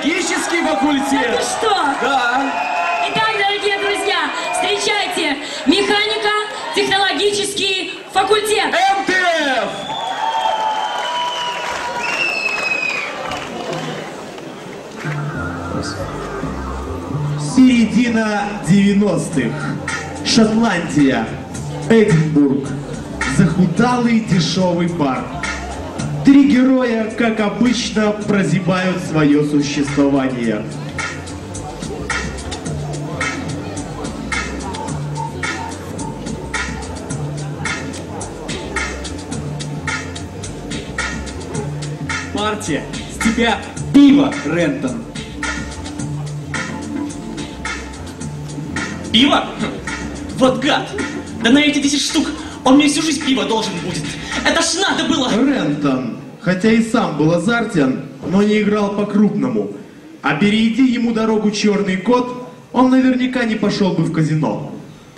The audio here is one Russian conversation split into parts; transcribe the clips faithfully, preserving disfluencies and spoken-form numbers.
технологический факультет. Это что? Да. Итак, дорогие друзья, встречайте, механико-технологический факультет. эм тэ эф. Середина девяностых. Шотландия. Эдинбург. Захудалый дешевый бар. Три героя, как обычно, прозябают свое существование. Партия, с тебя пиво, Рентон. Пиво? Вот гад! Да на эти десять штук он мне всю жизнь пиво должен будет. Это ж надо было! Рентон, хотя и сам был азартен, но не играл по-крупному. А перейди ему дорогу черный кот, он наверняка не пошел бы в казино.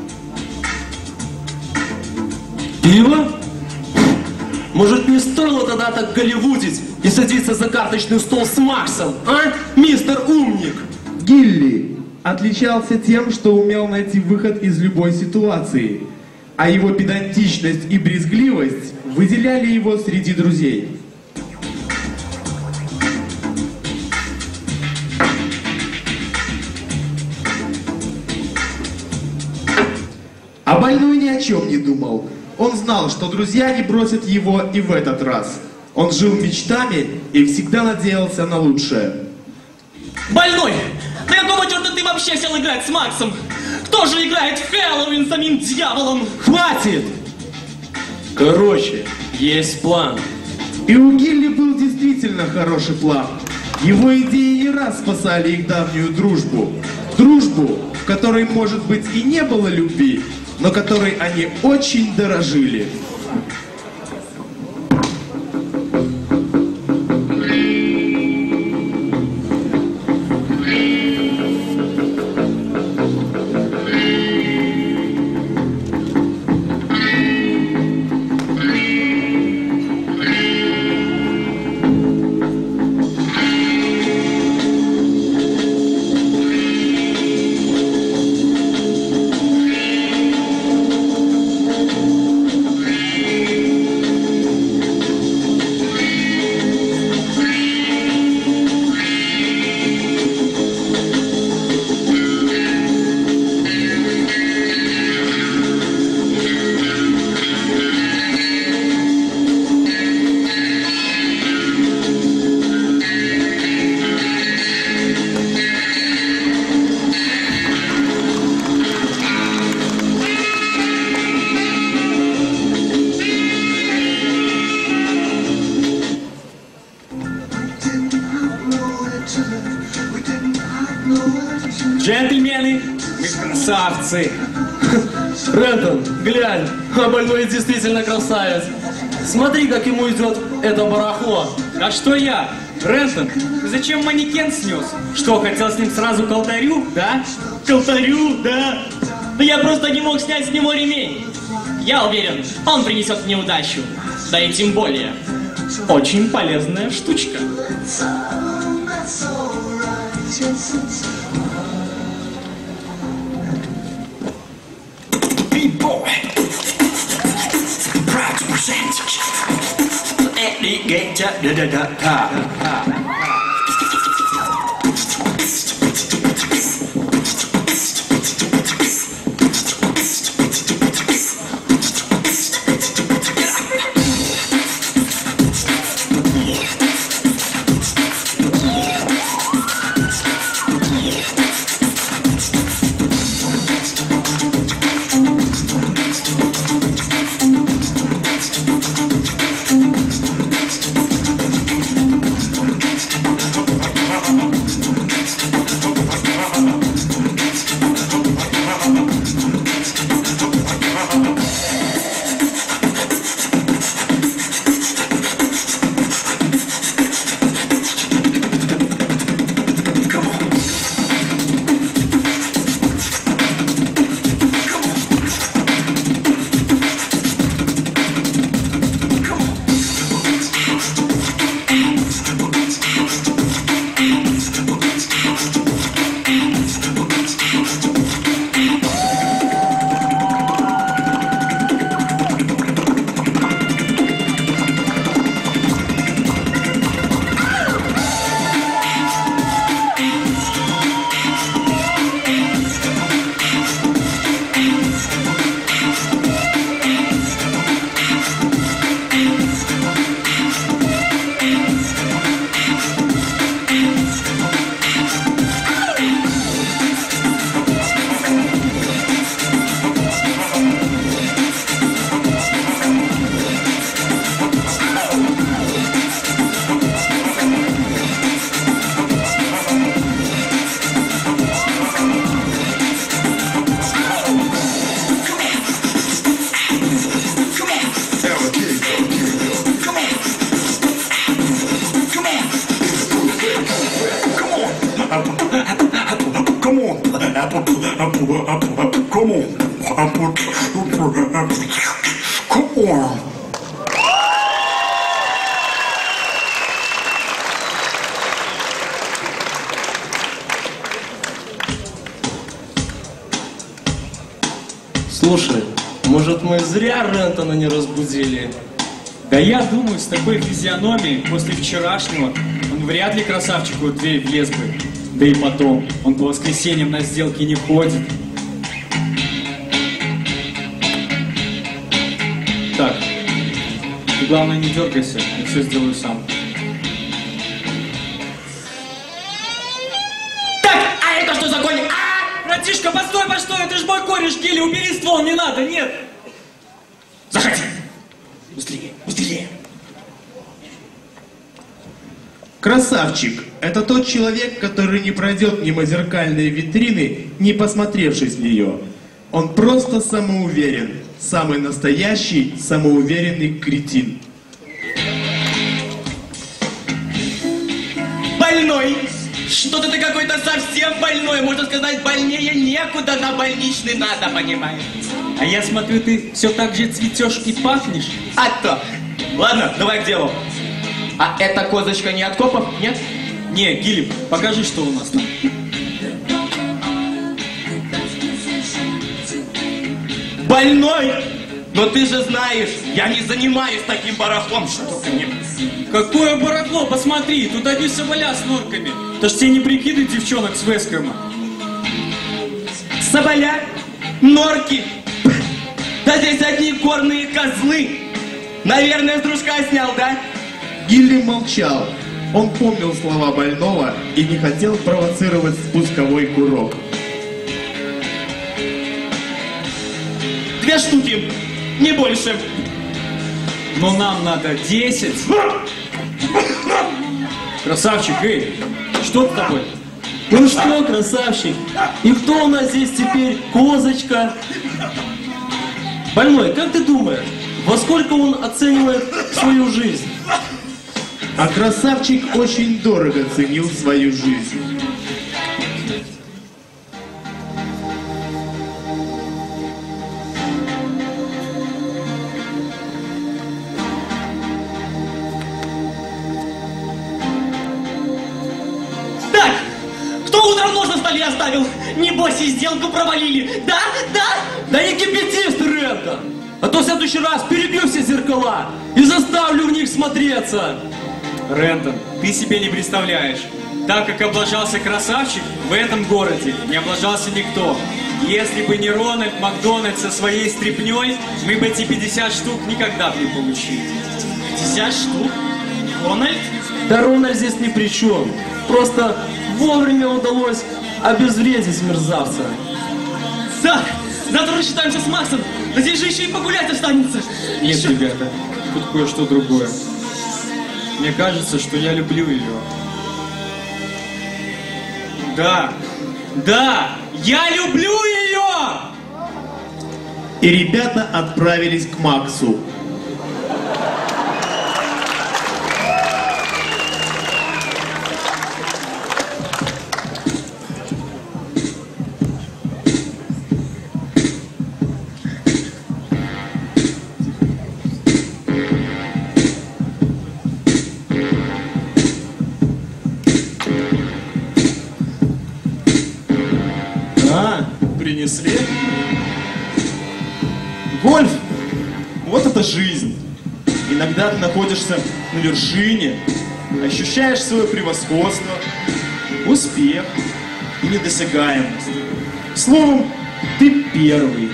Пиво? Может, не стоило тогда так голливудить и садиться за карточный стол с Максом, а, мистер Умник? Гилли отличался тем, что умел найти выход из любой ситуации, а его педантичность и брезгливость выделяли его среди друзей. А больной ни о чем не думал. Он знал, что друзья не бросят его и в этот раз. Он жил мечтами и всегда надеялся на лучшее. Больной! Да какого черта ты вообще сел играть с Максом? Кто же играет в Хэллоуин самим дьяволом? Хватит! Короче, есть план. И у Гилли был действительно хороший план. Его идеи не раз спасали их давнюю дружбу. Дружбу, в которой, может быть, и не было любви, но которой они очень дорожили. Джентльмены, мы красавцы. Рентон, глянь, а больной действительно красавец. Смотри, как ему идет это барахло. А что я? Рентон, зачем манекен снес? Что, хотел с ним сразу к алтарю, да? К алтарю, да? Да я просто не мог снять с него ремень. Я уверен, он принесет мне удачу. Да и тем более, очень полезная штучка. B-boy, proud to present Alligator, da-da-da-da. Come on. Come on. Come on. Слушай, может мы зря Рентона не разбудили? Да я думаю, с такой физиономией после вчерашнего он вряд ли красавчику в дверь влез бы. Да и потом, он по воскресеньям на сделки не ходит. Так, ты главное не дергайся, я все сделаю сам. Так, а это что за конь? А! Братишка, постой, постой, это ж мой кореш, Гилли, убери ствол, не надо, нет! Заходи! Быстрее, быстрее! Красавчик – это тот человек, который не пройдет мимо зеркальной витрины, не посмотревшись в нее. Он просто самоуверен, самый настоящий, самоуверенный кретин. Больной! Что-то ты какой-то совсем больной, можно сказать, больнее некуда, на больничный надо, понимаешь? А я смотрю, ты все так же цветешь и пахнешь. А то! Ладно, давай к делу. А эта козочка не от копов, нет? Не, Гилли, покажи, что у нас там. Больной! Но ты же знаешь, я не занимаюсь таким барахлом, что только мне... Какое барахло, посмотри, тут одни соболя с норками. То ж тебе не прикидывай девчонок с Вескома. Соболя, норки, да здесь одни горные козлы. Наверное, с дружка снял, да? Гилли молчал. Он помнил слова больного и не хотел провоцировать спусковой курок. Две штуки, не больше. Но нам надо десять. Красавчик, эй, что с тобой? Ну что, красавчик? И кто у нас здесь теперь козочка? Больной, как ты думаешь, во сколько он оценивает свою жизнь? А красавчик очень дорого ценил свою жизнь. Так, кто утром нож на столе оставил? Небось и сделку провалили, да? Да? Да не кипятись ты, Рентон! А то в следующий раз перебью все зеркала и заставлю в них смотреться! Рентон, ты себе не представляешь. Так как облажался красавчик, в этом городе не облажался никто. Если бы не Рональд Макдональд со своей стряпней, мы бы эти пятьдесят штук никогда бы не получили. пятьдесят штук? Рональд? Да Рональд здесь ни при чем. Просто вовремя удалось обезвредить мерзавца. Так, завтра рассчитаемся с Максом. Да здесь же еще и погулять останется. Нет, Еще- ребята, тут кое-что другое. Мне кажется, что я люблю ее. Да, да, я люблю ее! И ребята отправились к Максу. А, принесли? Гольф! Вот это жизнь! Иногда ты находишься на вершине, ощущаешь свое превосходство, успех и недосягаемость. Словом, ты первый.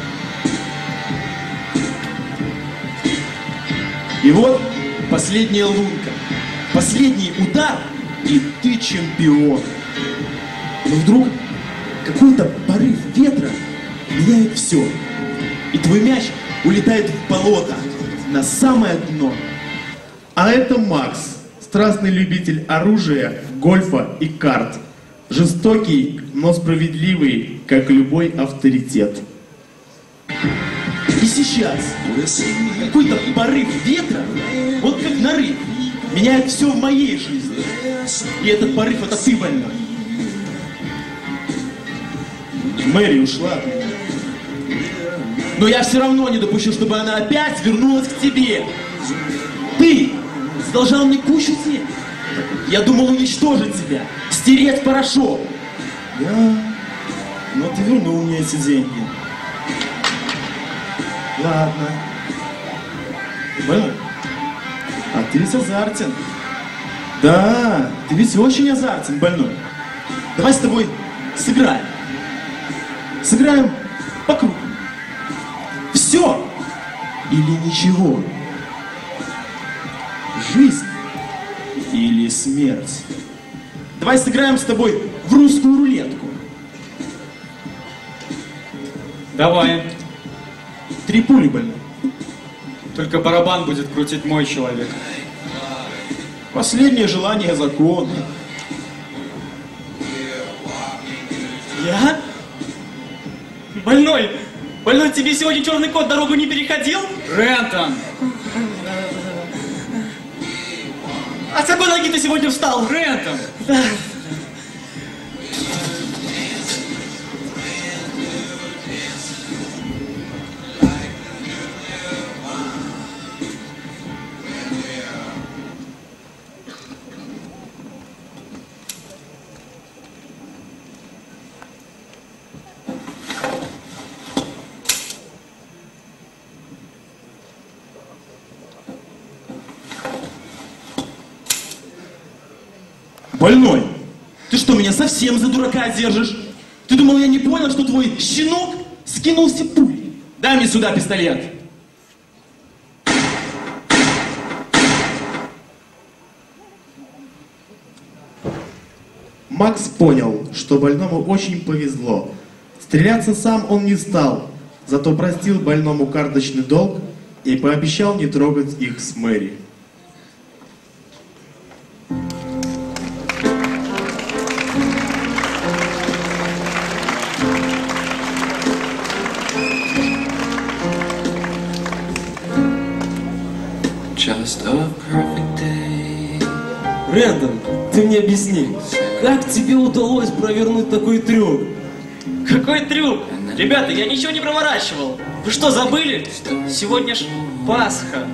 И вот последняя лунка, последний удар, и ты чемпион. Но вдруг какой-то порыв ветра меняет все. И твой мяч улетает в болото, на самое дно. А это Макс, страстный любитель оружия, гольфа и карт. Жестокий, но справедливый, как любой авторитет. И сейчас какой-то порыв ветра, вот как нарыв, меняет все в моей жизни. И этот порыв — это ты, больной. Мэри ушла. Но я все равно не допущу, чтобы она опять вернулась к тебе. Ты задолжал мне кучу денег. Я думал уничтожить тебя, стереть в порошок. Да, но ты вернул мне эти деньги. Ладно. Больной? А ты ведь азартен. Да, ты ведь очень азартен, больной. Давай с тобой сыграем. Сыграем по кругу. Все или ничего. Жизнь или смерть. Давай сыграем с тобой в русскую рулетку. Давай. Три пули, больной. Только барабан будет крутить мой человек. Последнее желание закона. Я? Больной! Больной, тебе сегодня черный кот дорогу не переходил? Рентон! А с какой ноги ты сегодня встал? Рентон! Больной, ты что, меня совсем за дурака держишь? Ты думал, я не понял, что твой щенок скинулся пулей? Дай мне сюда пистолет. Макс понял, что больному очень повезло. Стреляться сам он не стал, зато простил больному карточный долг и пообещал не трогать их с Мэри. Just a perfect day. Рэндон, ты мне объясни, как тебе удалось провернуть такой трюк? Какой трюк? Ребята, я ничего не проворачивал. Вы что, забыли? Сегодня ж Пасха.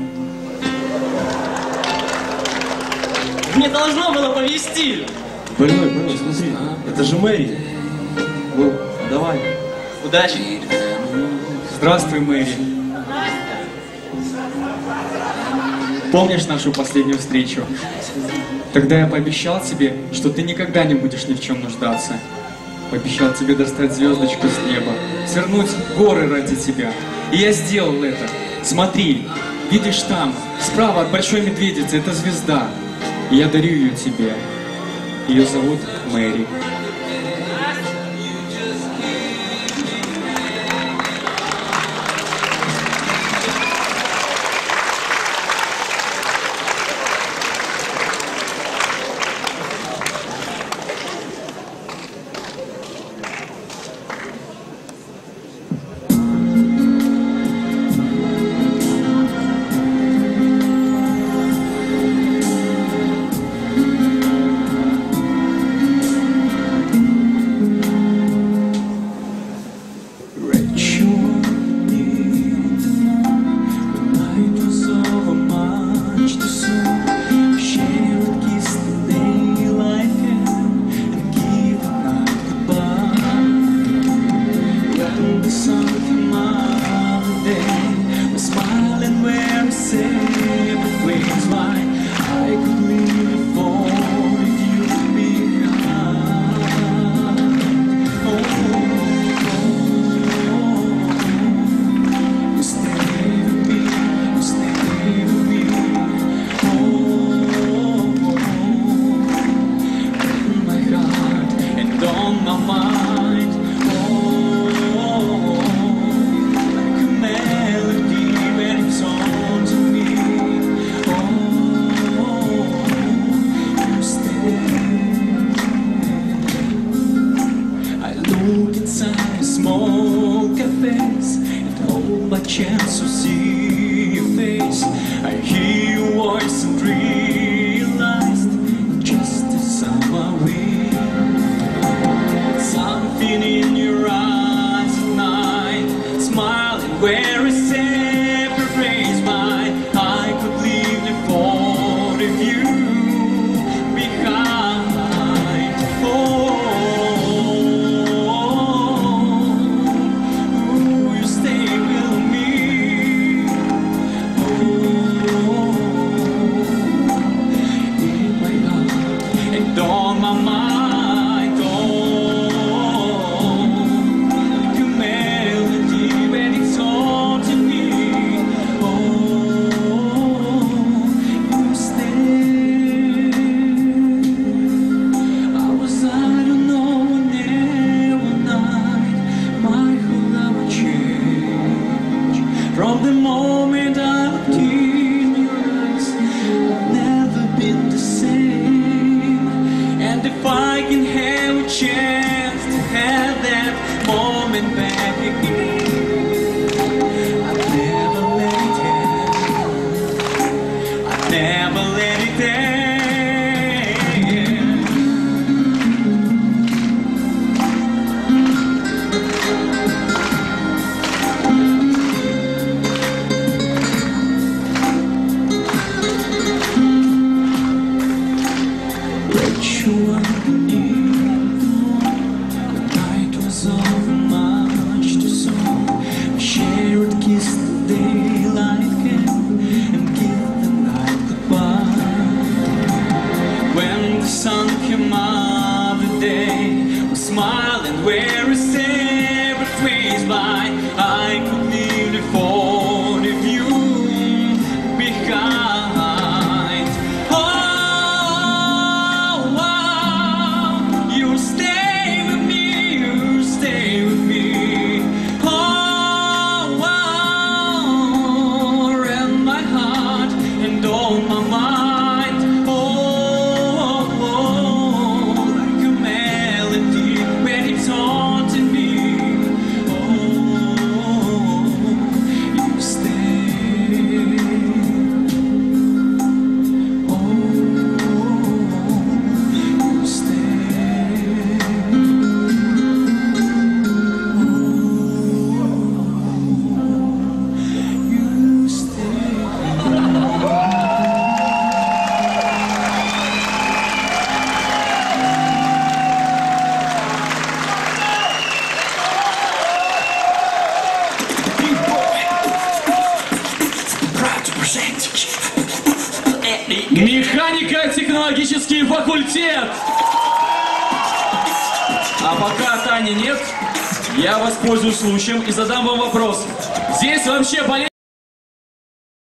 Мне должно было повезти. Больной, больной, смотри, это же Мэри. Ну, давай. Удачи. Здравствуй, Мэри. Помнишь нашу последнюю встречу? Тогда я пообещал тебе, что ты никогда не будешь ни в чем нуждаться. Пообещал тебе достать звездочку с неба, свернуть горы ради тебя. И я сделал это. Смотри, видишь там, справа от большой медведицы, это звезда. И я дарю ее тебе. Ее зовут Мэри. chance to see your face. I hear your voice and realized just a summer wind. Something in your eyes. chance to have that moment back again. I'd never let it happen. I'd never let it happen. Sun came out the day, was smiling where a separate ways by. I could nearly fall the view behind. Oh, wow, you'll stay with me, you'll stay with me. Oh, wow, and my heart and all my mind. Механико-технологический факультет! А пока Тани нет, я воспользуюсь случаем и задам вам вопрос. Здесь вообще болезнь?